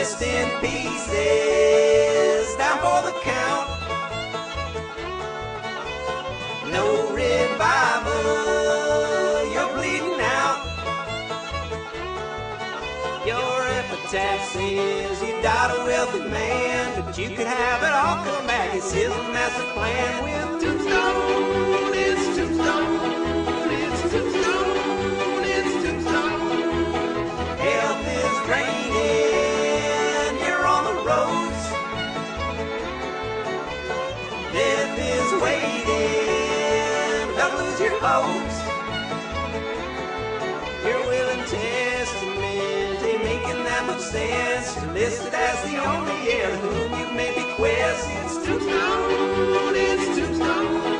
rest in pieces, down for the count. No revival, you're bleeding out. Your epitaph says you died a wealthy man, but you could have it all come back. It's his master plan with Tombstone. It's Tombstone. It's Tombstone. It's Tombstone. Health is draining. You're on the ropes. Death is waiting. Don't lose your hopes. Your will and testament ain't making that much sense. You're listed as the only heir to whom you may bequest. It's Tombstone, it's Tombstone.